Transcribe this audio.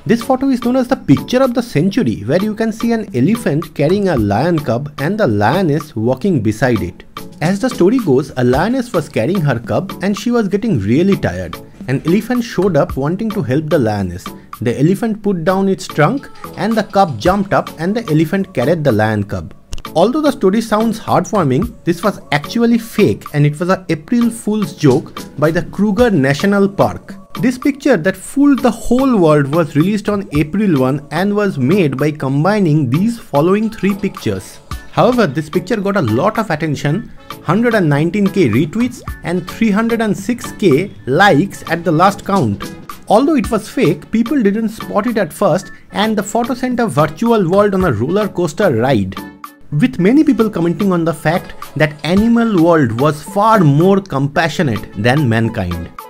This photo is known as the picture of the century, where you can see an elephant carrying a lion cub and the lioness walking beside it. As the story goes, a lioness was carrying her cub and she was getting really tired. An elephant showed up wanting to help the lioness. The elephant put down its trunk and the cub jumped up and the elephant carried the lion cub. Although the story sounds heartwarming, this was actually fake and it was an April Fool's joke by the Kruger National Park. This picture that fooled the whole world was released on April 1 and was made by combining these following 3 pictures. However, this picture got a lot of attention, 119k retweets and 306k likes at the last count. Although it was fake, people didn't spot it at first and the photo sent a virtual world on a roller coaster ride, with many people commenting on the fact that animal world was far more compassionate than mankind.